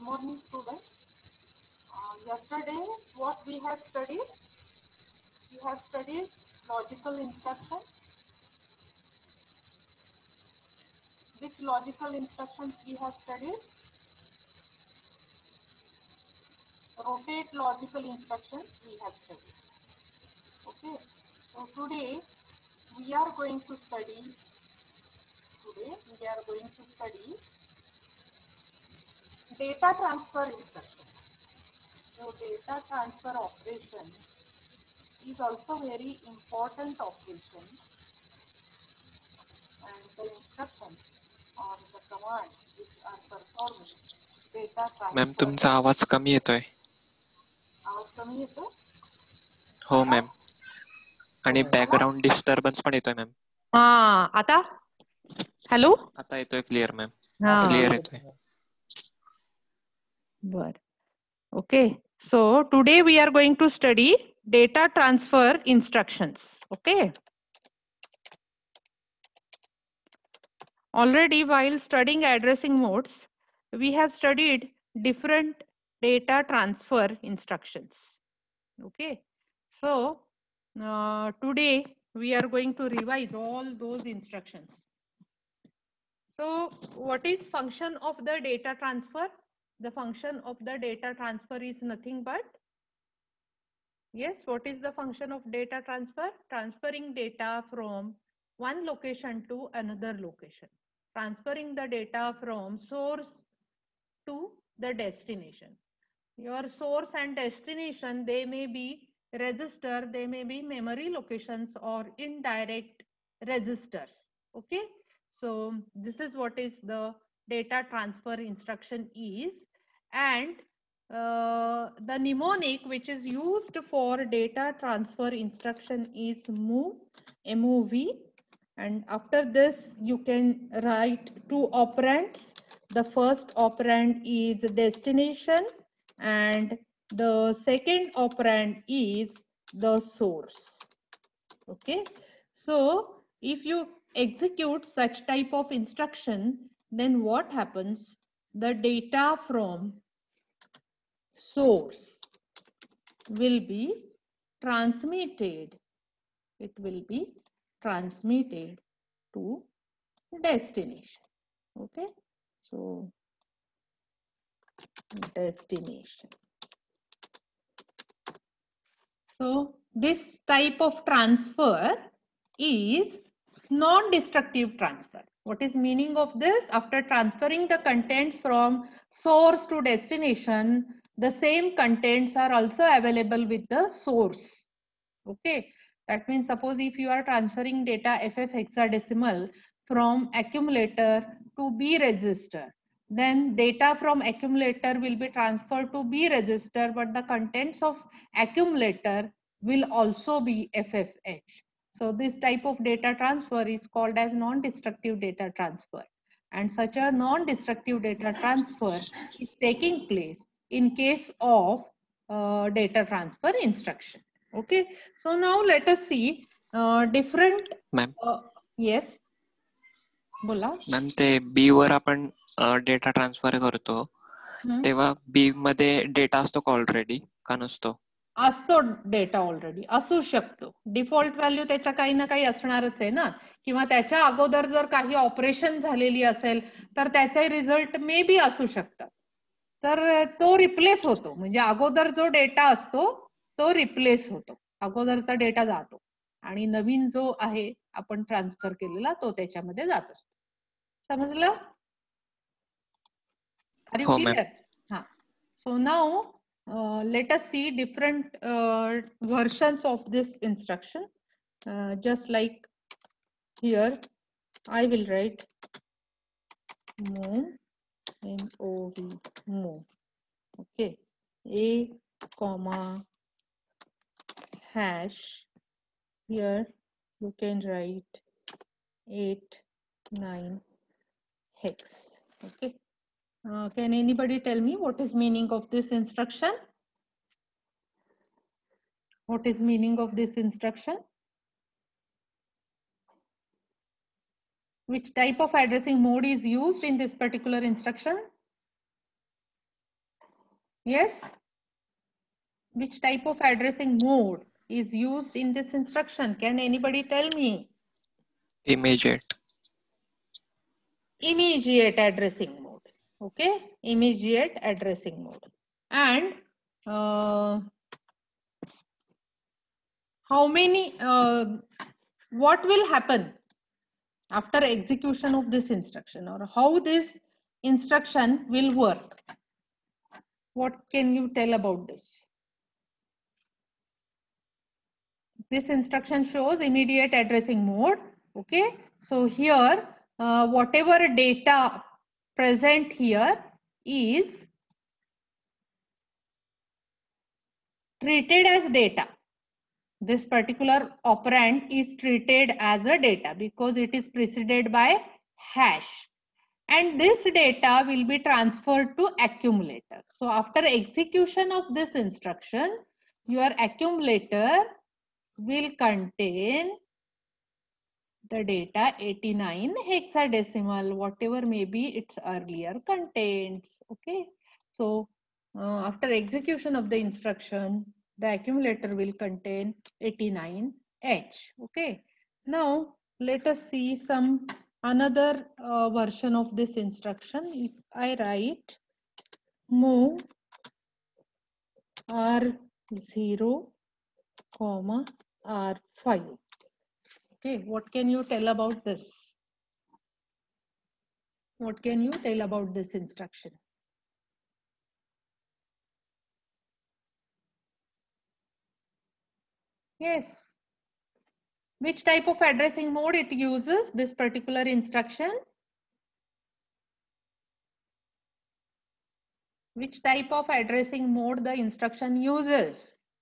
morning, students. Yesterday, what we have studied? We have studied logical instruction. Which logical instructions we have studied? Rotate logical instructions we have studied. Okay. So today we are going to study. Data transfer instruction. So data transfer operation is also very important operation, and the instructions or the commands which are performing data ma'am transfer. तुमचा आवाज कमी येतोय. आवाज कमी येतो? हो आता? Ma'am. आणि बॅकग्राऊंड डिस्टर्बन्स पण येतोय मॅम. आता हॅलो आता येतोय क्लिअर मॅम. हा क्लिअर येतोय. बर okay. So today we are going to study data transfer instructions. Okay. Already while studying addressing modes, we have studied different data transfer instructions. Okay. So today we are going to revise all those instructions. So what is function of the data transfer? The function of the data transfer is nothing but, yes, what is the function of data transfer? Transferring data from one location to another location. Transferring the data from source to the destination. Your source and destination, they may be register, they may be memory locations or indirect registers. Okay. So this is what is the data transfer instruction is, and the mnemonic which is used for data transfer instruction is move, MOV, and after this you can write two operands. The first operand is destination and the second operand is the source. Okay. So if you execute such type of instruction, then what happens? The data from source will be transmitted. It will be transmitted to destination. Okay. So destination. So this type of transfer is non-destructive transfer. What is meaning of this? After transferring the contents from source to destination, the same contents are also available with the source. Okay. That means suppose if you are transferring data FF hexadecimal from accumulator to B register, then data from accumulator will be transferred to B register, but the contents of accumulator will also be FFH. So this type of data transfer is called as non-destructive data transfer, and such a non-destructive data transfer is taking place in case of data transfer instruction. Okay, so now let us see different. Ma'am Yes, बोला. Ma'am ते B वर आपण data transfer करतो तेव्हा B मध्ये data असतो का already का नसतो? असतो डेटा ऑलरेडी, असू शकतो. डिफॉल्ट व्हॅल्यू त्याच्या काही ना काही असणारच आहे ना, किंवा त्याच्या अगोदर जर काही ऑपरेशन झालेली असेल तर त्याचे रिझल्ट मे बी असू शकतात. तर तो रिप्लेस होतो, म्हणजे अगोदर जो डेटा असतो तो रिप्लेस होतो, अगोदरचा डेटा जातो आणि नवीन जो आहे आपण ट्रान्सफर केलेला तो त्याच्यामध्ये जात असतो. समजलं? आर यू हो मॅम. क्लिअर? हा. So now let us see different versions of this instruction. Just like here, I will write move, M-O-V, move. Okay, a comma hash. Here you can write 8, 9 hex. Okay. Can anybody tell me what is meaning of this instruction? What is meaning of this instruction? Which type of addressing mode is used in this particular instruction? Yes. Which type of addressing mode is used in this instruction? Can anybody tell me? Immediate. Immediate addressing mode. Okay, immediate addressing mode. And how many? What will happen after execution of this instruction, or how this instruction will work? What can you tell about this? This instruction shows immediate addressing mode. Okay, so here whatever data present here is treated as data. This particular operand is treated as a data because it is preceded by hash, and this data will be transferred to accumulator. So after execution of this instruction, your accumulator will contain the data 89 hexadecimal, whatever may be its earlier contents. Okay, so after execution of the instruction, the accumulator will contain 89H. Okay, now let us see some another version of this instruction. If I write move R0, R5. Okay, what can you tell about this? What can you tell about this instruction? Yes. Which type of addressing mode it uses, this particular instruction? Which type of addressing mode the instruction uses?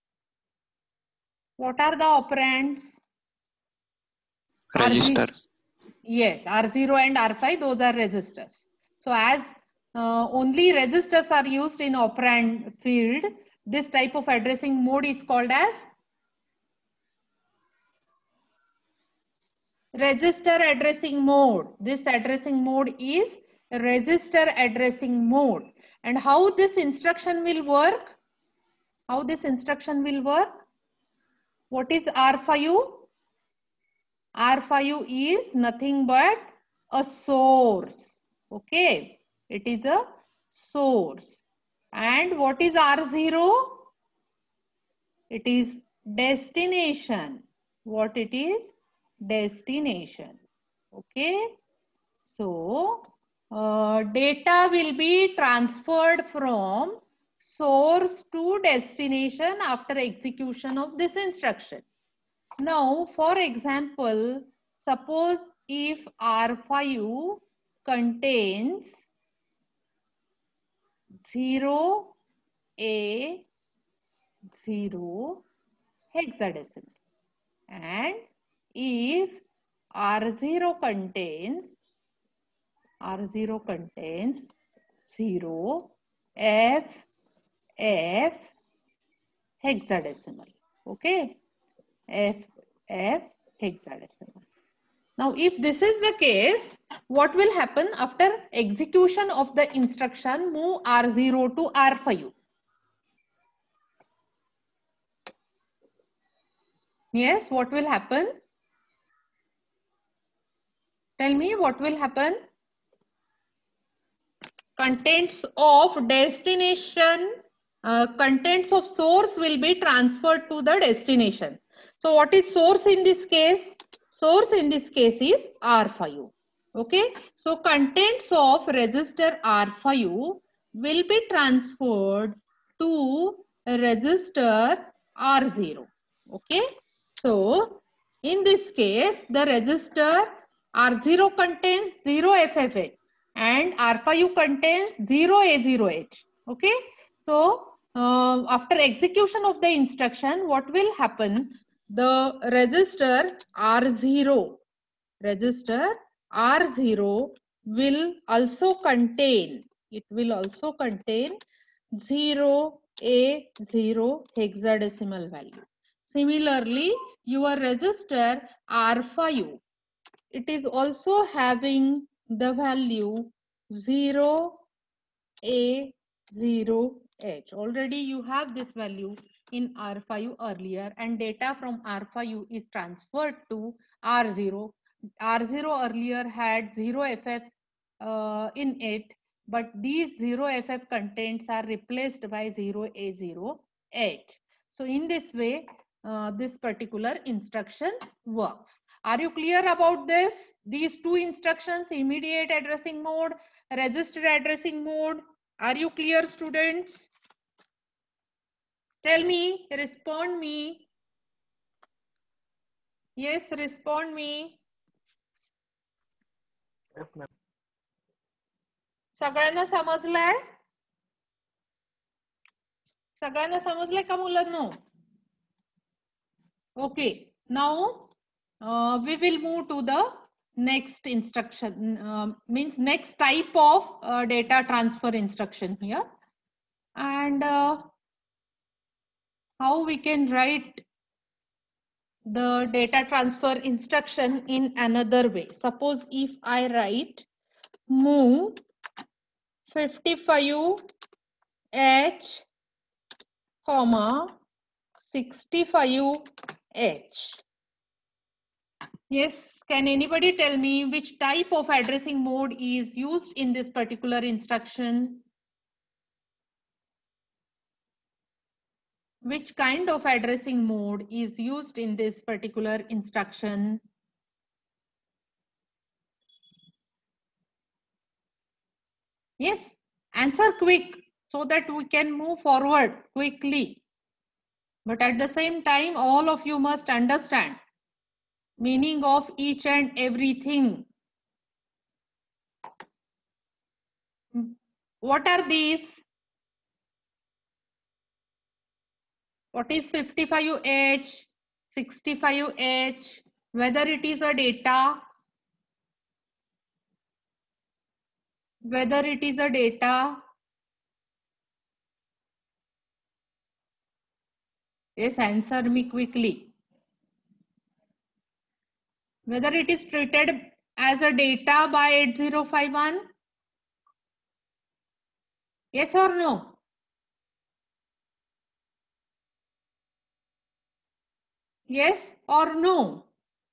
What are the operands? Register. Yes, R0 and R5, those are registers. So as only registers are used in operand field, this type of addressing mode is called as register addressing mode. This addressing mode is register addressing mode. And how this instruction will work? How this instruction will work? What is R5? R5 is nothing but a source. Okay, it is a source. And what is R0? It is destination. What it is? Destination. Okay, so data will be transferred from source to destination after execution of this instruction. Now, for example, suppose if R5 contains 0A0 hexadecimal, and if R0 contains 0 F hexadecimal. Okay, F hexadecimal. Now, if this is the case, what will happen after execution of the instruction move R0 to R5? Yes, what will happen? Tell me what will happen? Contents of destination, contents of source will be transferred to the destination. So what is source in this case? Source in this case is R5. Okay, so contents of register R5 will be transferred to register R0. Okay, so in this case the register R0 contains 0 FFH and R5 contains 0A0H. Okay, so after execution of the instruction, what will happen? The register R0 will also contain, it will also contain 0A0 hexadecimal value. Similarly, your register R5, it is also having the value 0A0H. H. Already you have this value in R5 earlier, and data from R5 is transferred to R0. R0 earlier had 0FF in it, but these 0FF contents are replaced by 0A0H. So in this way, this particular instruction works. Are you clear about this? These two instructions, immediate addressing mode, register addressing mode. Are you clear, students? Tell me, respond me. Yes, respond me. Yes, ma'am. सगळ्यांना समजलंय? सगळ्यांना समजलंय का मुलांनो? Okay, now we will move to the next instruction, means next type of data transfer instruction here, and how we can write the data transfer instruction in another way. Suppose if I write move 55H, 65H. Yes, can anybody tell me which type of addressing mode is used in this particular instruction? Which kind of addressing mode is used in this particular instruction? Yes, answer quick so that we can move forward quickly. But at the same time, all of you must understand meaning of each and everything. What are these? What is 55H, 65H, whether it is a data, whether it is a data. Yes, answer me quickly. Whether it is treated as a data by 8051? Yes or no? Yes or no?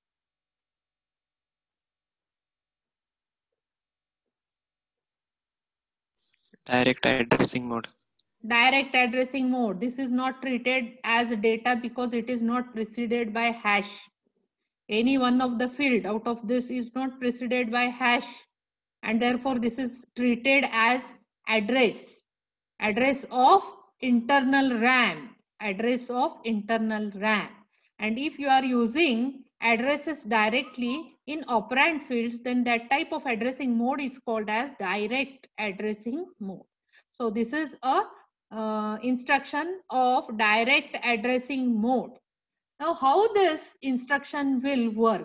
Direct addressing mode. Direct addressing mode. This is not treated as data because it is not preceded by hash. Any one of the field out of this is not preceded by hash, and therefore this is treated as address. Address of internal RAM. Address of internal RAM. And if you are using addresses directly in operand fields, then that type of addressing mode is called as direct addressing mode. So this is a instruction of direct addressing mode. Now how this instruction will work?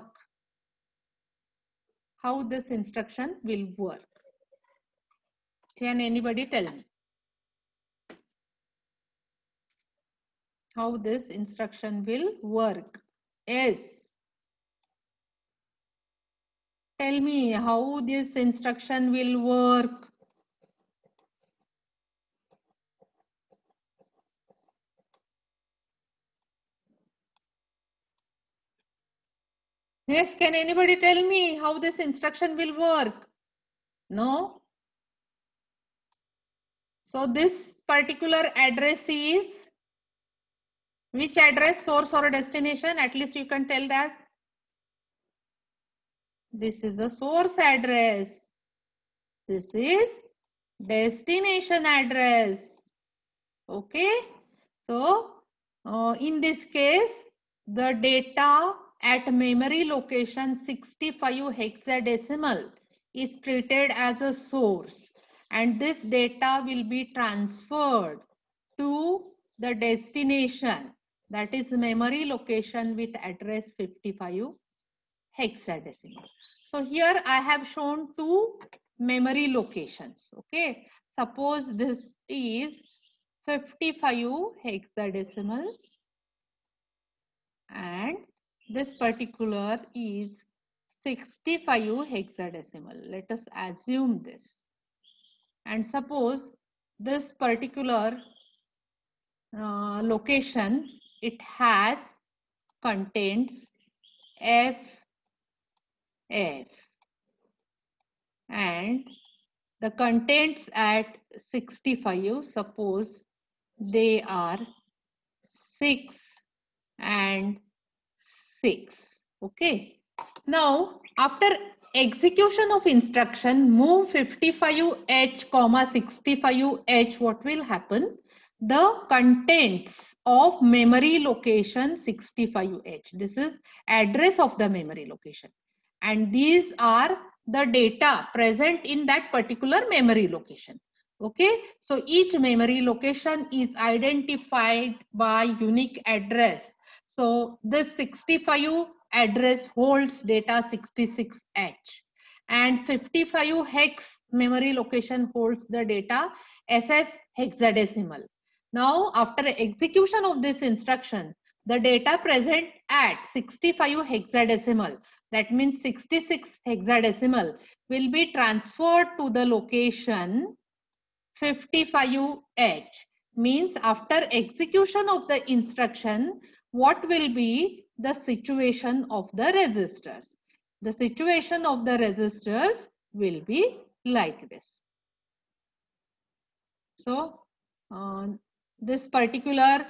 How this instruction will work? Can anybody tell me? How this instruction will work? Yes. Tell me how this instruction will work. Yes, can anybody tell me how this instruction will work? No? So this particular address is which address, source or destination? At least you can tell that. This is a source address. This is destination address. Okay. So in this case, the data at memory location 65 hexadecimal is treated as a source, and this data will be transferred to the destination, that is memory location with address 55 hexadecimal. So here I have shown two memory locations. Okay, suppose this is 55 hexadecimal and this particular is 65 hexadecimal. Let us assume this. And suppose this particular location, it has contains F and the contents at 65, suppose they are 6 and 6. Okay. Now after execution of instruction move 55H, 65H, what will happen? The contents of memory location 65H. This is address of the memory location. And these are the data present in that particular memory location. Okay, so each memory location is identified by unique address. So this 65 address holds data 66H and 55 hex memory location holds the data FF hexadecimal. Now after execution of this instruction, the data present at 65 hexadecimal, that means 66 hexadecimal, will be transferred to the location 55H. Means after execution of the instruction, what will be the situation of the registers? The situation of the registers will be like this. So this particular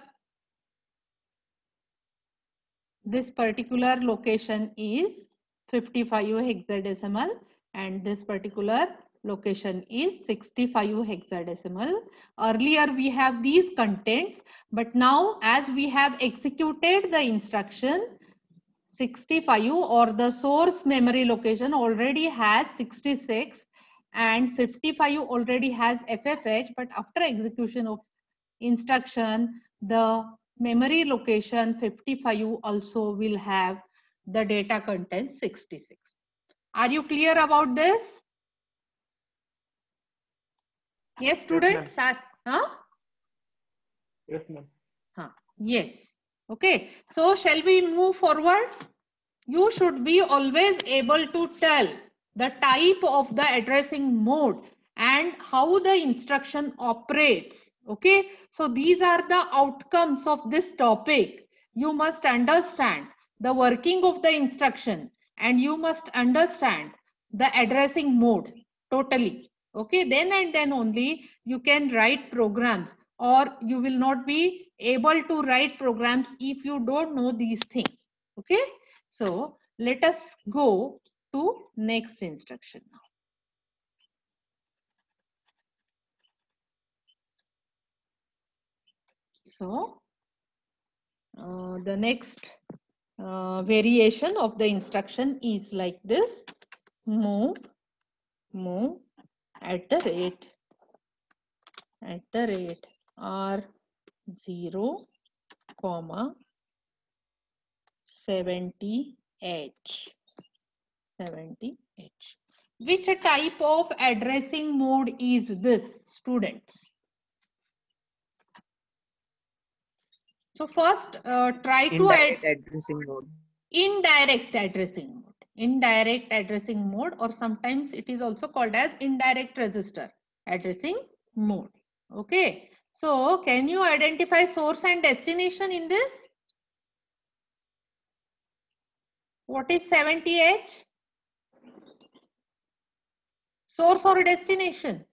location is 55 hexadecimal and this particular location is 65 hexadecimal. Earlier we have these contents, but now as we have executed the instruction, 65 or the source memory location already has 66 and 55 already has FFH, but after execution of instruction, the memory location 55 also will have the data content 66. Are you clear about this? Yes, students? Yes, huh? Yes, ma'am. Yes. Okay. So shall we move forward? You should be always able to tell the type of the addressing mode and how the instruction operates. Okay. So these are the outcomes of this topic. You must understand the working of the instruction and you must understand the addressing mode totally. Okay. Then and then only you can write programs, or you will not be able to write programs if you don't know these things. Okay. So let us go to next instruction now. So the next variation of the instruction is like this: move at the rate R0, 70H. Which type of addressing mode is this, students? So first try to add Addressing mode. indirect addressing mode. Indirect addressing mode, or sometimes it is also called as indirect register addressing mode. Okay. So can you identify source and destination in this? What is 70H? Source or destination?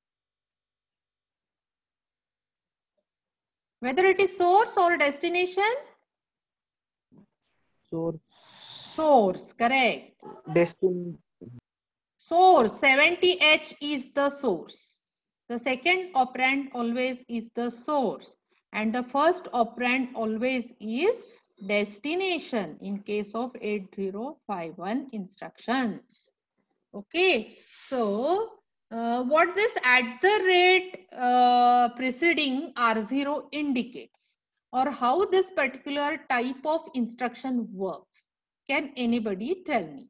Whether it is source or destination? Source, correct. Destination. Source, 70H is the source. The second operand always is the source. And the first operand always is destination in case of 8051 instructions. Okay. So, what this at the rate preceding R0 indicates, or how this particular type of instruction works? Can anybody tell me?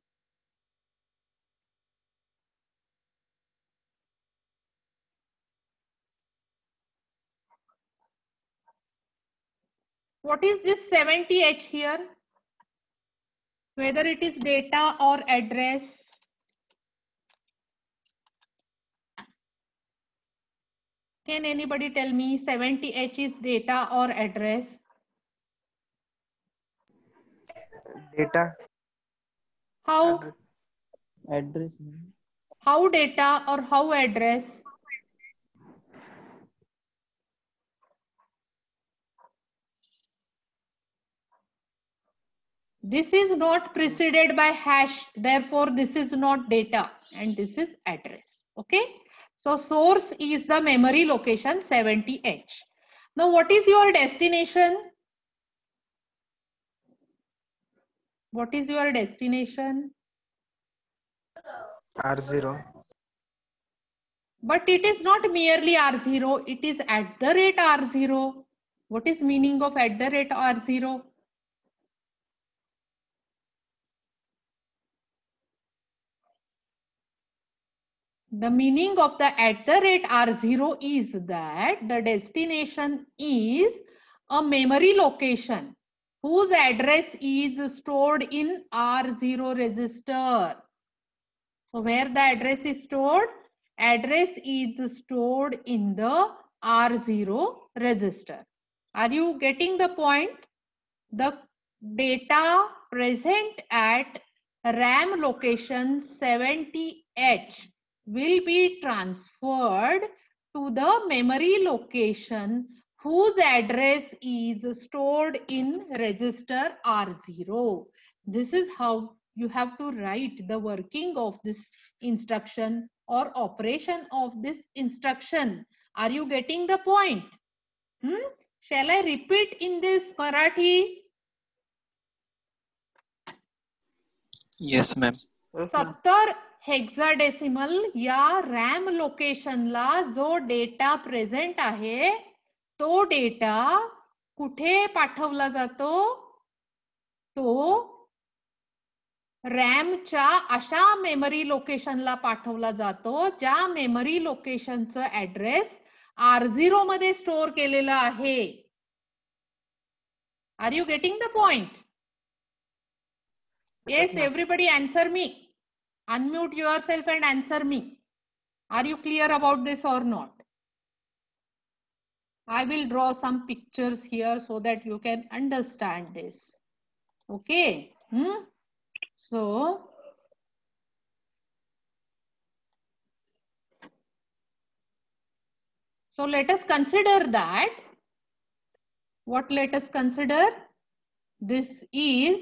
What is this 70H here? Whether it is data or address. Can anybody tell me 70H is data or address? Data. How? Address. How data or how address? This is not preceded by hash, therefore this is not data and this is address. Okay, so source is the memory location 70H. Now what is your destination? What is your destination? R0. But it is not merely R0, it is at the rate R0. What is meaning of at the rate R0? The meaning of the at the rate R0 is that the destination is a memory location whose address is stored in R0 register. So where the address is stored? Address is stored in the R0 register. Are you getting the point? The data present at RAM location 70H will be transferred to the memory location whose address is stored in register R0. This is how you have to write the working of this instruction or operation of this instruction. Are you getting the point? Shall I repeat in this Marathi? Yes, ma'am. 70 hexadecimal या RAM लोकेशनला जो data present आहे तो data कुठे पाठवला जातो? तो रॅमच्या अशा मेमरी लोकेशनला पाठवला जातो ज्या मेमरी लोकेशनचं ऍड्रेस R0 मध्ये स्टोअर केलेलं आहे. Are you getting the point? Yes, everybody answer me. Unmute yourself and answer me. Are you clear about this or not? I will draw some pictures here so that you can understand this. Okay. So let us consider that. What let us consider? This is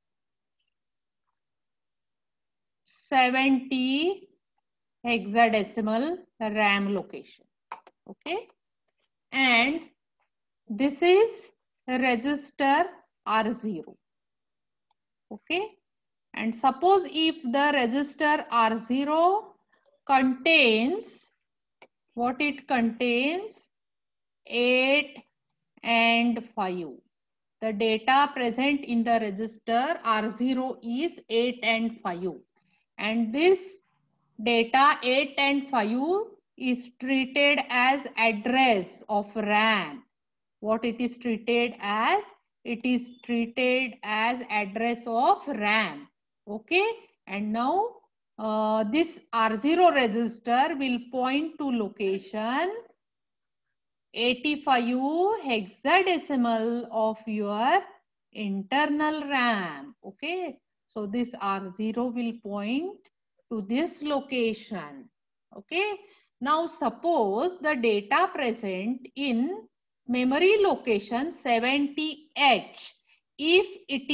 70 hexadecimal RAM location. Okay. And this is register R0. Okay. And suppose if the register R0 contains, what it contains? 8 and 5. The data present in the register R0 is 8 and 5. And this data 8 and 5 is treated as address of RAM. What it is treated as? It is treated as address of RAM. Okay. And now this R0 register will point to location 85 hexadecimal of your internal RAM. Okay. So this R0 will point to this location. Okay. Now suppose the data present in memory location 70H, if it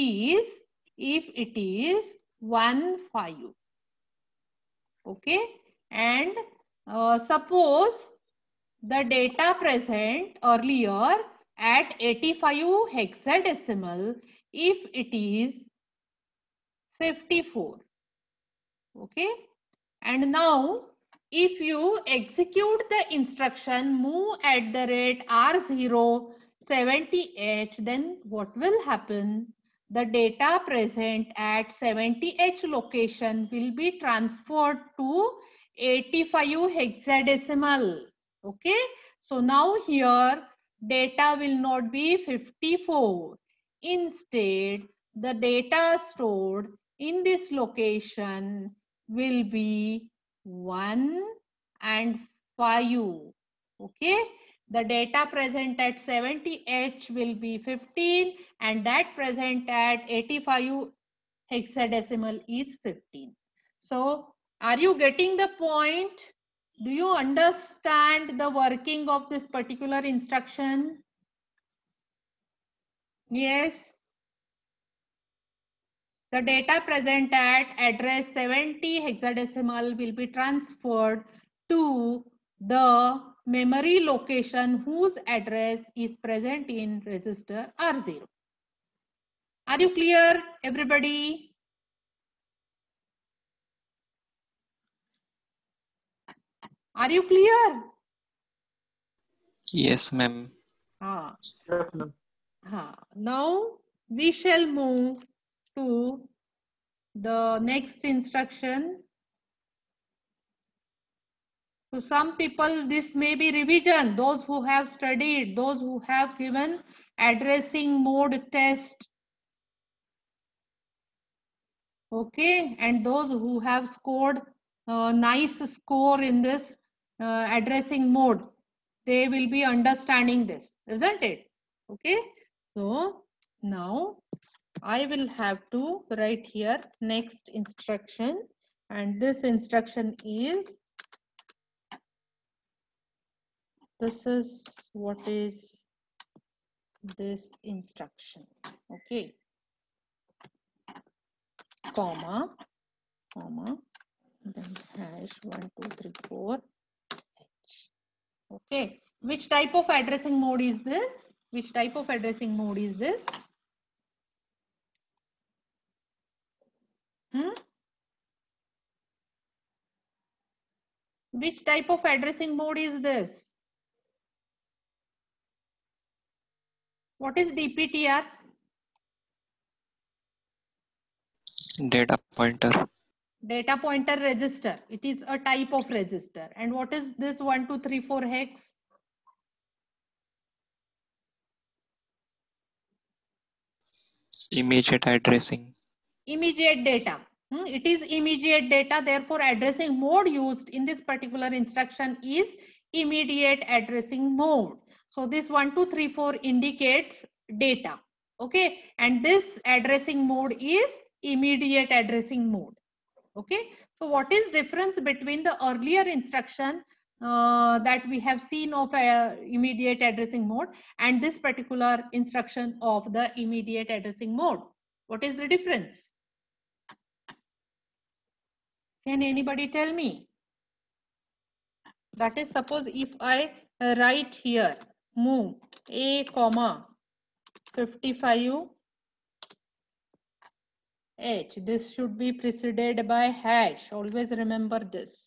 is 15. Okay. And suppose the data present earlier at 85 hexadecimal, if it is 54. Okay. And now if you execute the instruction move at the rate R0 70H, then what will happen? The data present at 70H location will be transferred to 85 hexadecimal. Okay. So now here data will not be 54. Instead, the data stored in this location will be 1 and 5. Okay, the data present at 70H will be 15 and that present at 85 hexadecimal is 15. So are you getting the point? Do you understand the working of this particular instruction? Yes. The data present at address 70 hexadecimal will be transferred to the memory location whose address is present in register R0. Are you clear, everybody? Are you clear? Yes, ma'am. Yes, ma'am. Now we shall move to the next instruction. To some people, this may be revision. Those who have studied, those who have given addressing mode test. Okay, and those who have scored nice score in this addressing mode, they will be understanding this, isn't it? Okay, so now I will have to write here next instruction, and this instruction is, this is what is this instruction. Okay, comma, then hash 1 2 3 4 h. Okay, which type of addressing mode is this? Which type of addressing mode is this? Which type of addressing mode is this? What is DPTR? Data pointer. Data pointer register. It is a type of register. And what is this 1 2 3 4 hex? Immediate addressing. Immediate data. It is immediate data. Therefore, addressing mode used in this particular instruction is immediate addressing mode. So this 1 2 3 4 indicates data. Okay, and this addressing mode is immediate addressing mode. Okay, so what is difference between the earlier instruction that we have seen of immediate addressing mode and this particular instruction of the immediate addressing mode? What is the difference? Can anybody tell me? That is, suppose if I write here move a comma 55 h, this should be preceded by hash. Always remember this.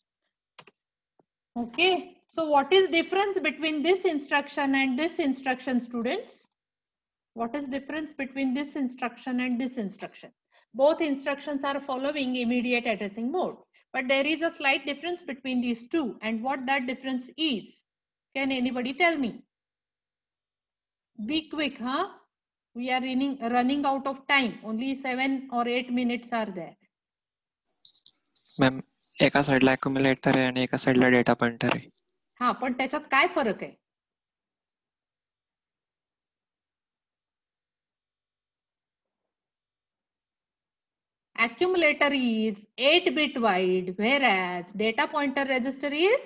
Okay, so what is difference between this instruction and this instruction, students? What is difference between this instruction and this instruction? Both instructions are following immediate addressing mode, but there is a slight difference between these two, and what that difference is. Can anybody tell me? Be quick, huh? We are running out of time. Only 7 or 8 minutes are there. Ma'am एका साईडला accumulator आहे आणि एका साईडला data pointer आहे. हा, पण त्याच्यात काय फरक आहे? Accumulator is 8-bit wide, whereas data pointer register is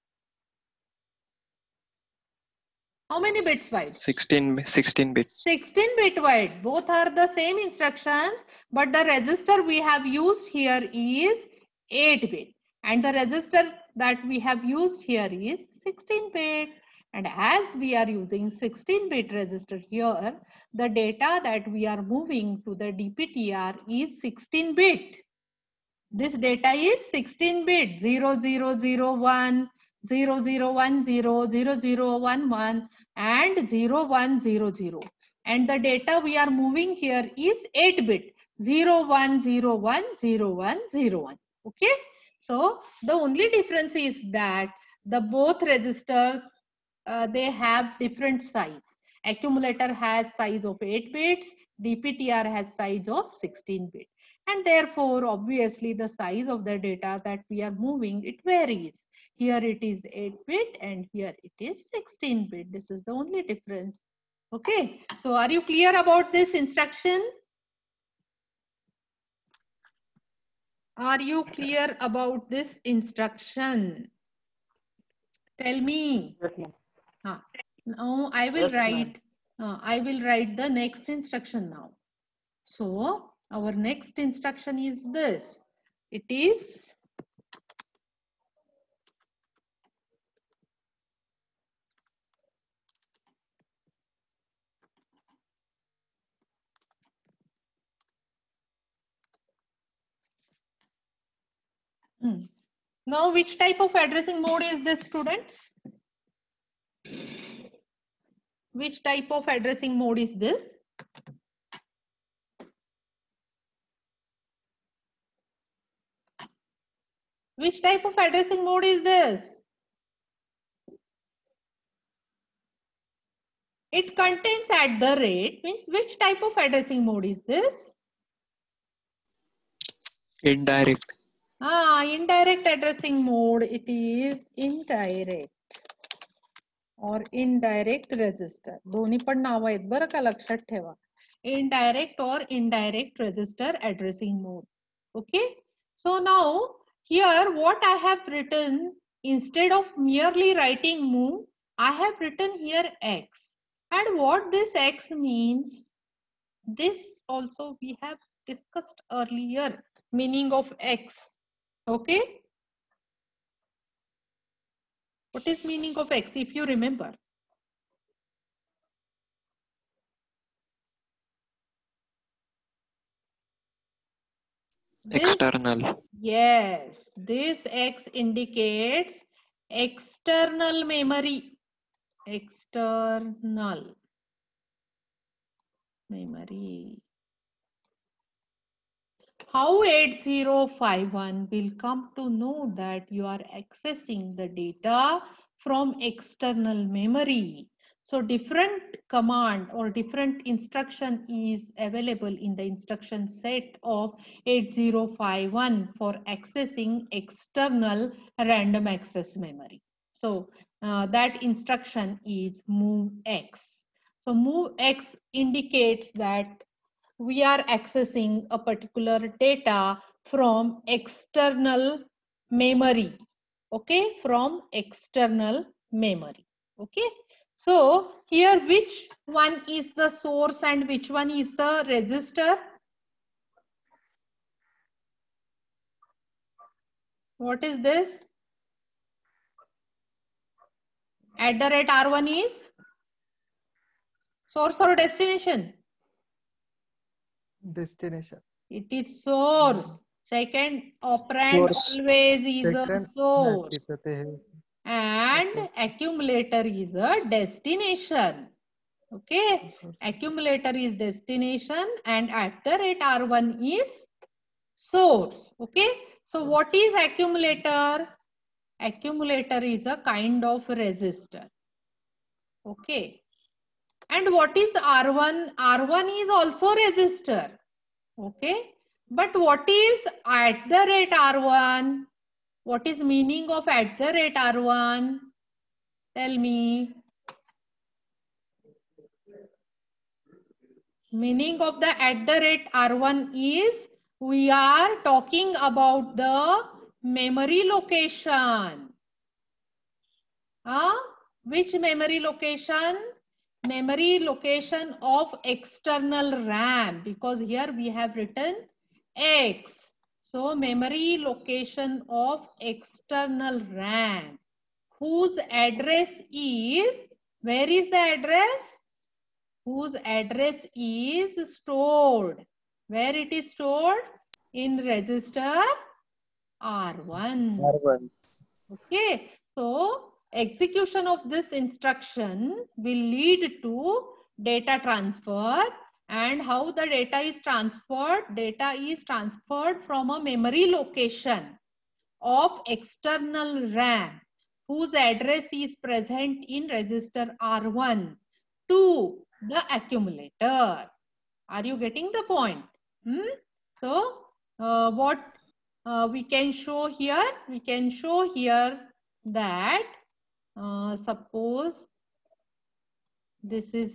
how many bits wide? 16 bit. 16-bit wide. Both are the same instructions, but the register we have used here is 8-bit, and the register that we have used here is 16-bit. And as we are using 16-bit register here, the data that we are moving to the DPTR is 16-bit. This data is 16-bit, 0001, 0010, 0011, and 0100. And the data we are moving here is 8-bit, 0101, 0101. Okay. So the only difference is that the both registers, they have different size. Accumulator has size of 8 bits, DPTR has size of 16 bit. And therefore, obviously, the size of the data that we are moving, it varies. Here it is 8-bit and here it is 16-bit. This is the only difference. Okay, so are you clear about this instruction? Are you clear about this instruction? Tell me. Yes, ma'am. Now I will Yes, ma'am. write. I will write the next instruction now. So our next instruction is this. It is now which type of addressing mode is this, students? Which type of addressing mode is this? Which type of addressing mode is this? It contains @ means which type of addressing mode is this? Indirect. Indirect addressing mode. It is indirect or indirect register. दोन्ही पण नाव आहेत बरं का, लक्षात ठेवा. Indirect or indirect register addressing mode. Okay. So now here what I have written, instead of merely writing move, I have written here X. And what this X means, this also we have discussed earlier, meaning of X. Okay. What is meaning of X, if you remember? External. Yes, this X indicates external memory. External memory. How 8051 will come to know that you are accessing the data from external memory? So different command or different instruction is available in the instruction set of 8051 for accessing external random access memory. So that instruction is MOVX. So MOVX indicates that we are accessing a particular data from external memory. Okay, from external memory. Okay, so here which one is the source and which one is the register? What is this? @R1 is source or destination? Destination. It is source. Second operand Source. always is Second, a source. okay. And accumulator is a destination. Okay, Source. accumulator is destination and @R1 is source. Okay, so what is accumulator? Accumulator is a kind of register. Okay, and what is R1? R1 is also register. Okay, but what is @R1? What is meaning of @R1? Tell me. Meaning of the @R1 is we are talking about the memory location. Which memory location? Memory location of external RAM, because here we have written X. So memory location of external RAM, whose address is, where is the address? Whose address is stored. Where it is stored? In register R1. R1. Okay, so execution of this instruction will lead to data transfer. And how the data is transferred? Data is transferred from a memory location of external RAM whose address is present in register R1 to the accumulator. Are you getting the point? So what we can show here? We can show here that suppose this is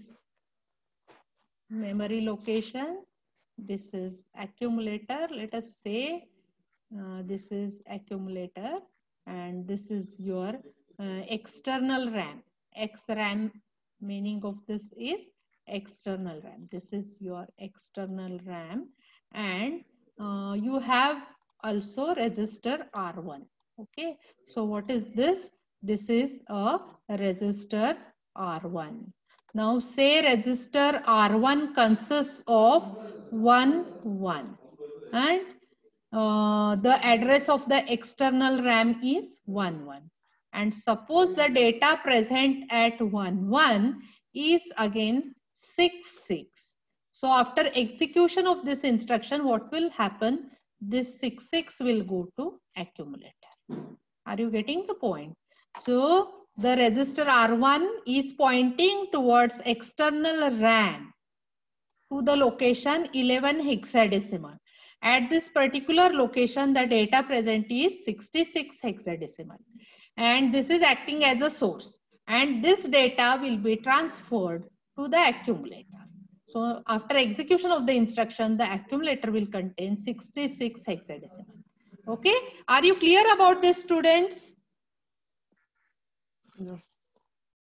memory location, this is accumulator. Let us say this is accumulator and this is your external RAM. XRAM meaning of this is external RAM. This is your external RAM, and you have also register R1. Okay, so what is this? This is a register R1. Now say register R1 consists of 1, 1, and the address of the external RAM is 1, 1. And suppose the data present at 1, 1 is again 6, 6. So after execution of this instruction, what will happen? This 6, 6 will go to accumulator. Are you getting the point? So the register R1 is pointing towards external RAM to the location 11 hexadecimal. At this particular location, the data present is 66 hexadecimal. And this is acting as a source. And this data will be transferred to the accumulator. So after execution of the instruction, the accumulator will contain 66 hexadecimal. Okay. Are you clear about this, students? Yes.